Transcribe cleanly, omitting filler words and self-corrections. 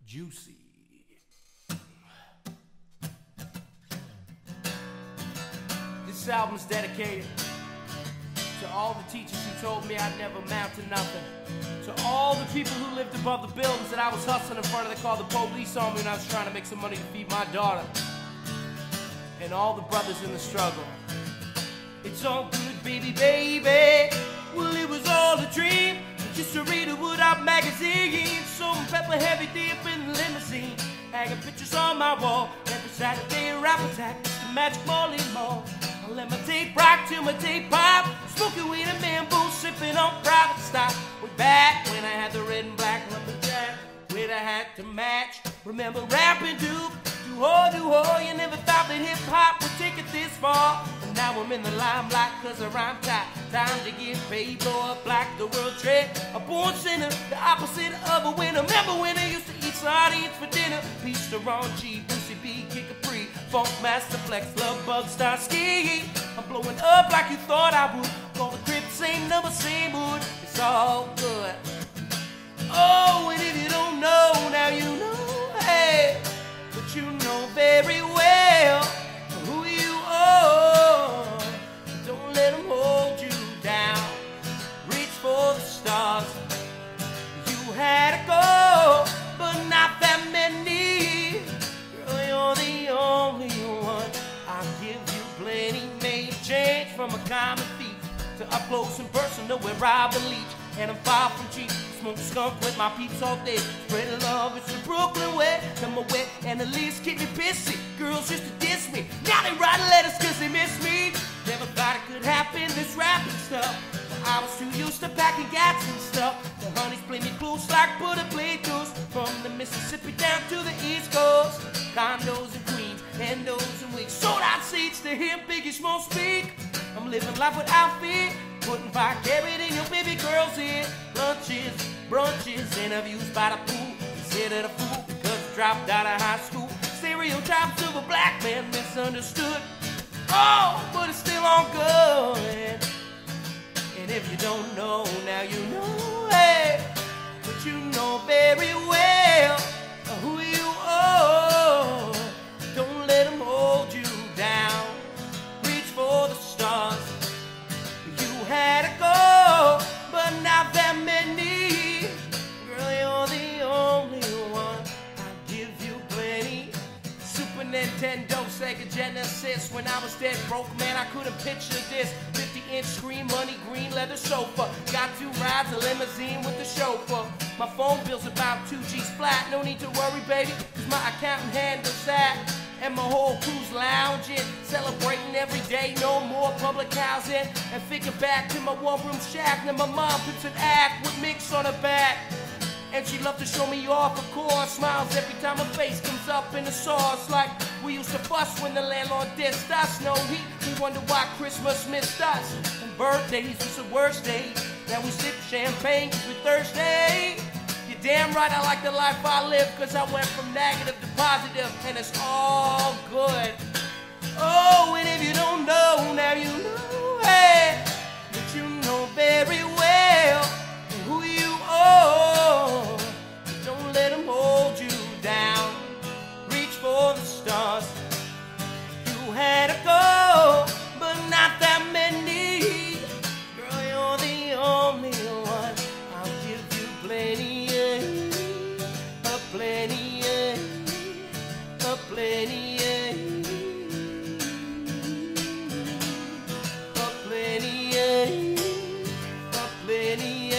Juicy. This album's dedicated to all the teachers who told me I'd never amount to nothing. To all the people who lived above the buildings that I was hustling in front of that called the police on me when I was trying to make some money to feed my daughter. And all the brothers in the struggle. It's all good, baby, baby. Well, it was all a dream. Just to read a Woodop magazine. Salt and pepper heavy deep in the limousine. Hanging pictures on my wall. Every Saturday a rap attack. It's the Magic Marley Mall. I let my tape rock till my tape pop. Smoking weed and bamboo, sipping on private stock. Way back when I had the red and black lumberjack with a hat to match. Remember rapping Duke, do-ho, you never thought that hip-hop would take it this far. But now I'm in the limelight cause I rhyme tight. Time to get paid, blow up like the world trade. A born sinner, the opposite of a winner. Remember when I used to eat sardines for dinner? Peace to Ron G, Brucey B, Kid Capri, Funk Master Flex, Love Bug, Star Ski. I'm blowing up like you thought I would. Call the crib, same number, same mood. It's all good. Oh, and if you don't know, now you know, hey. But you know very well who you are. Don't let them hold you down. Reach for the stars. You had a goal, but not that many. Girl, you're the only one. I'll give you plenty. Made change from a common thief to up close and personal with Robin Leach. And I'm far from cheap. Smoke skunk with my peeps all day. Spread love, it's the Brooklyn way. Come away and the least keep me pissy. Girls used to diss me. Now they write letters cause they miss me. Never thought it could happen, this rapping stuff. I was too used to packing gats and stuff. The honeys play me close like butter play toast. From the Mississippi down to the East Coast. Condos in Queens, endos and wigs. Sold out seats to hear Biggie Smalls speak. I'm living life without fear. Putting Vicarious in your baby girl's ear. Lunches, brunches, interviews by the pool. Considered a fool because I dropped out of high school. Stereotypes of a black man misunderstood. Oh, but it's still on good. And if you don't know, now you know, hey. But you know very well who you are. Don't let them hold you down. Reach for the stars. You had a goal, but not that many. Girl, you're the only one. I'll give you plenty. Super Nintendo, Sega Genesis. When I was dead broke, man, I couldn't picture this. 50-inch screen, money, green leather sofa. Got 2 rides, a limousine with the chauffeur. My phone bill's about 2 G's flat. No need to worry, baby, cause my accountant handles that. And my whole crew's lounging, celebrating every day, no more public housing. And thinking back to my one-room shack. Now my mom puts an act with mix on her back. And she loved to show me off, of course. Smiles every time her face comes up in the sauce. Like we used to fuss when the landlord dissed us. No heat, we wonder why Christmas missed us. And birthdays was the worst day. Now we sip champagne cause we're thirsty. You're damn right I like the life I live, cause I went from negative to positive, and it's all good. Oh, and if you don't know, now you know, hey. But you know very well who you are. Don't let them hold you down. Reach for the stars. You had a goal, but not that many. Girl, you're the only one. I'll give you plenty. Plenty, plenty, plenty, plenty.